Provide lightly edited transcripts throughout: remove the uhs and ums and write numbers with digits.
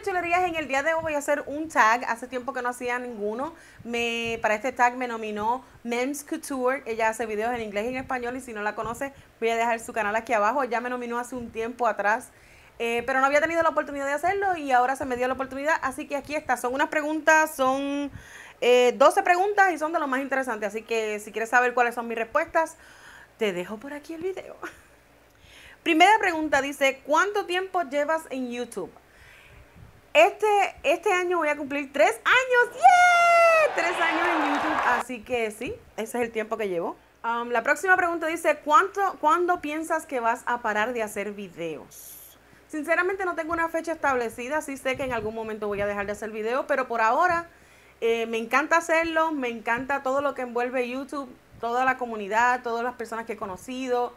chulerías, en el día de hoy voy a hacer un tag. Hace tiempo que no hacía ninguno. Para este tag me nominó Mems Couture. Ella hace videos en inglés y en español, y si no la conoce, voy a dejar su canal aquí abajo. Ella me nominó hace un tiempo atrás, pero no había tenido la oportunidad de hacerlo y ahora se me dio la oportunidad. Así que aquí está. Son unas preguntas, son 12 preguntas y son de lo más interesantes. Así que si quieres saber cuáles son mis respuestas, te dejo por aquí el video. Primera pregunta dice, ¿cuánto tiempo llevas en YouTube? Este año voy a cumplir 3 años. ¡Yeah! 3 años en YouTube, así que sí, ese es el tiempo que llevo. La próxima pregunta dice, ¿cuándo piensas que vas a parar de hacer videos? Sinceramente no tengo una fecha establecida, sí sé que en algún momento voy a dejar de hacer videos, pero por ahora me encanta hacerlo, me encanta todo lo que envuelve YouTube, toda la comunidad, todas las personas que he conocido.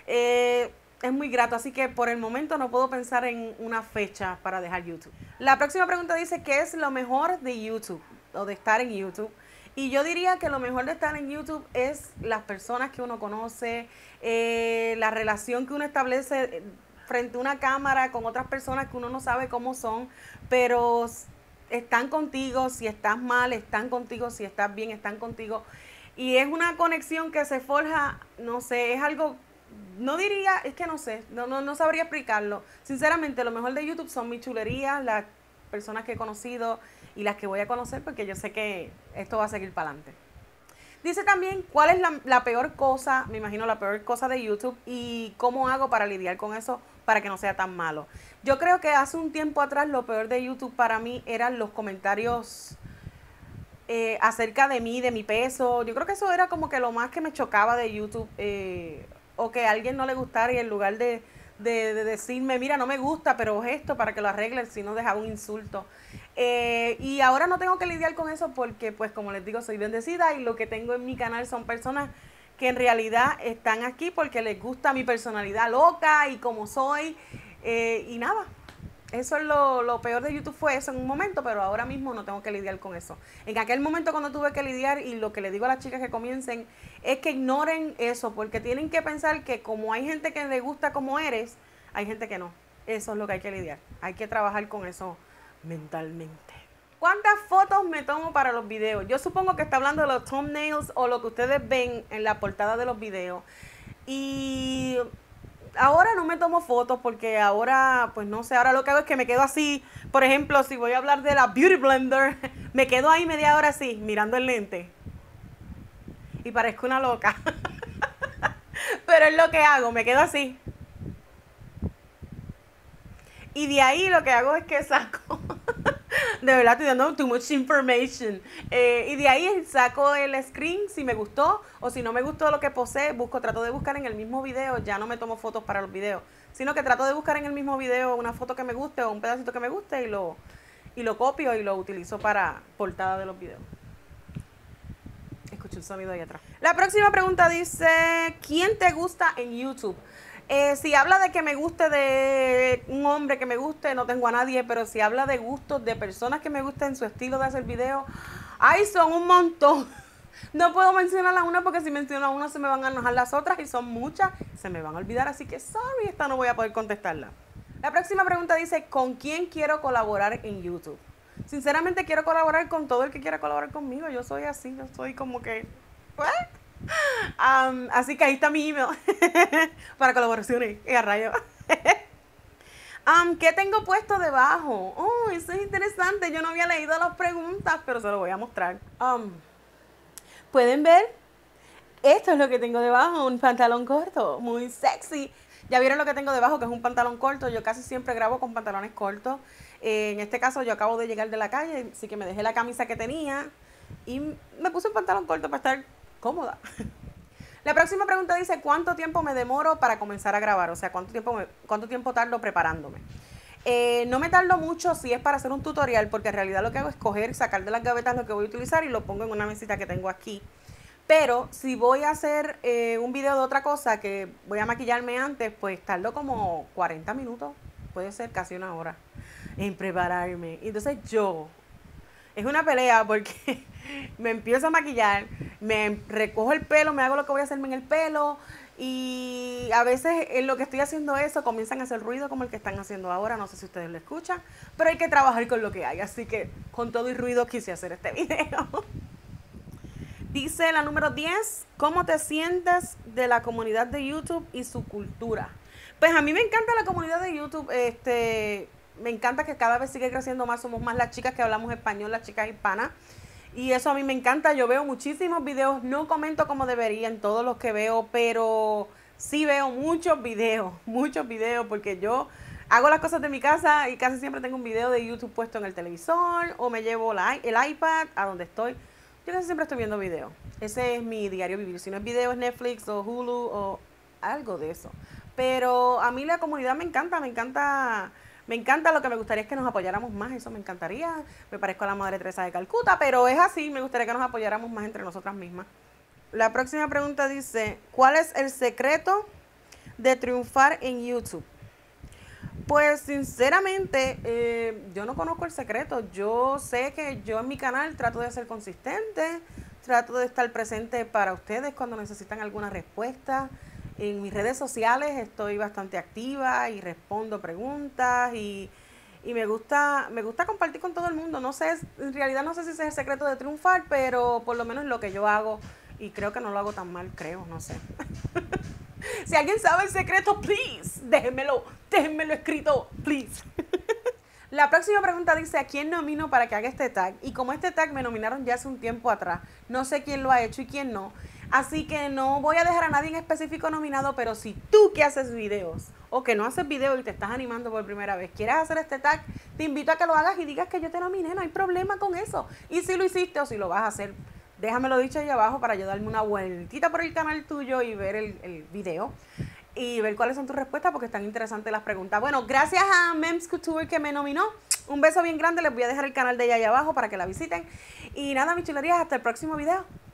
Es muy grato, así que por el momento no puedo pensar en una fecha para dejar YouTube. La próxima pregunta dice, ¿qué es lo mejor de YouTube o de estar en YouTube? Y yo diría que lo mejor de estar en YouTube es las personas que uno conoce, la relación que uno establece frente a una cámara con otras personas que uno no sabe cómo son, pero están contigo. Si estás mal, están contigo. Si estás bien, están contigo. Y es una conexión que se forja, no sé, es algo... No diría, es que no sé, no sabría explicarlo. Sinceramente, lo mejor de YouTube son mis chulerías, las personas que he conocido y las que voy a conocer, porque yo sé que esto va a seguir para adelante. Dice también, ¿cuál es la peor cosa, me imagino la peor cosa de YouTube, y cómo hago para lidiar con eso para que no sea tan malo? Yo creo que hace un tiempo atrás lo peor de YouTube para mí eran los comentarios acerca de mí, de mi peso. Yo creo que eso era como que lo más que me chocaba de YouTube, o que a alguien no le gustara y en lugar de decirme, mira, no me gusta, pero esto para que lo arregles, si no dejaba un insulto. Y ahora no tengo que lidiar con eso porque, pues como les digo, soy bendecida y lo que tengo en mi canal son personas que en realidad están aquí porque les gusta mi personalidad loca y como soy, y nada. Eso es lo peor de YouTube, fue eso en un momento, pero ahora mismo no tengo que lidiar con eso. En aquel momento cuando tuve que lidiar, y lo que le digo a las chicas que comiencen, es que ignoren eso, porque tienen que pensar que como hay gente que le gusta como eres, hay gente que no. Eso es lo que hay que lidiar. Hay que trabajar con eso mentalmente. ¿Cuántas fotos me tomo para los videos? Yo supongo que está hablando de los thumbnails o lo que ustedes ven en la portada de los videos. Y... ahora no me tomo fotos porque ahora, pues no sé, ahora lo que hago es que me quedo así. Por ejemplo, si voy a hablar de la Beauty Blender, me quedo ahí media hora así, mirando el lente. Y parezco una loca. Pero es lo que hago, me quedo así. Y de ahí lo que hago es que saco... de verdad estoy dando too much information. Y de ahí saco el screen si me gustó, o si no me gustó lo que posee, trato de buscar en el mismo video. Ya no me tomo fotos para los videos, sino que trato de buscar en el mismo video una foto que me guste o un pedacito que me guste y lo copio y lo utilizo para portada de los videos. Escucho el sonido ahí atrás. La próxima pregunta dice, ¿quién te gusta en YouTube? Si habla de que me guste de un hombre que me guste, no tengo a nadie, pero si habla de gustos de personas que me gusten, su estilo de hacer video, ¡ay, son un montón! No puedo mencionar a una porque si menciono a una se me van a enojar las otras y son muchas, se me van a olvidar, así que sorry, esta no voy a poder contestarla. La próxima pregunta dice, ¿con quién quiero colaborar en YouTube? Sinceramente quiero colaborar con todo el que quiera colaborar conmigo, yo soy así, yo soy como que... ¿what? Así que ahí está mi email para colaboraciones. A rayo. ¿Qué tengo puesto debajo? Oh, eso es interesante. Yo no había leído las preguntas, pero se lo voy a mostrar. ¿Pueden ver? Esto es lo que tengo debajo, un pantalón corto, muy sexy. Ya vieron lo que tengo debajo, que es un pantalón corto. Yo casi siempre grabo con pantalones cortos. En este caso yo acabo de llegar de la calle, así que me dejé la camisa que tenía y me puse un pantalón corto para estar cómoda. La próxima pregunta dice, ¿cuánto tiempo me demoro para comenzar a grabar? O sea, ¿cuánto tiempo tardo preparándome? No me tardo mucho si es para hacer un tutorial, porque en realidad lo que hago es coger, sacar de las gavetas lo que voy a utilizar y lo pongo en una mesita que tengo aquí. Pero si voy a hacer un video de otra cosa, que voy a maquillarme antes, pues tardo como 40 minutos, puede ser casi una hora en prepararme. Entonces es una pelea porque me empiezo a maquillar, me recojo el pelo, me hago lo que voy a hacerme en el pelo y a veces en lo que estoy haciendo eso comienzan a hacer ruido como el que están haciendo ahora, no sé si ustedes lo escuchan, pero hay que trabajar con lo que hay, así que con todo y ruido quise hacer este video. Dice la número 10, ¿cómo te sientes de la comunidad de YouTube y su cultura? Pues a mí me encanta la comunidad de YouTube, me encanta que cada vez sigue creciendo más, somos más las chicas que hablamos español, las chicas hispanas, y eso a mí me encanta. Yo veo muchísimos videos, no comento como debería en todos los que veo, pero sí veo muchos videos, porque yo hago las cosas de mi casa y casi siempre tengo un video de YouTube puesto en el televisor, o me llevo el iPad a donde estoy. Yo casi siempre estoy viendo videos. Ese es mi diario vivir. Si no es video, es Netflix o Hulu o algo de eso. Pero a mí la comunidad me encanta. Lo que me gustaría es que nos apoyáramos más. Eso me encantaría. Me parezco a la Madre Teresa de Calcuta, pero es así. Me gustaría que nos apoyáramos más entre nosotras mismas. La próxima pregunta dice, ¿cuál es el secreto de triunfar en YouTube? Pues sinceramente, yo no conozco el secreto. Yo sé que yo en mi canal trato de ser consistente, trato de estar presente para ustedes cuando necesitan alguna respuesta. En mis redes sociales estoy bastante activa y respondo preguntas y me gusta compartir con todo el mundo. No sé, en realidad no sé si ese es el secreto de triunfar, pero por lo menos lo que yo hago, y creo que no lo hago tan mal, no sé. Si alguien sabe el secreto, please, déjenmelo escrito, please. La próxima pregunta dice, ¿a quién nomino para que haga este tag? Y como este tag me nominaron ya hace un tiempo atrás, no sé quién lo ha hecho y quién no. Así que no voy a dejar a nadie en específico nominado, pero si tú que haces videos o que no haces videos y te estás animando por primera vez, quieres hacer este tag, te invito a que lo hagas y digas que yo te nominé, no hay problema con eso. Y si lo hiciste o si lo vas a hacer, déjamelo dicho ahí abajo para yo darme una vueltita por el canal tuyo y ver el video y ver cuáles son tus respuestas porque están interesantes las preguntas. Bueno, gracias a Mems Couture que me nominó. Un beso bien grande, les voy a dejar el canal de ella ahí abajo para que la visiten. Y nada, mis chulerías, hasta el próximo video.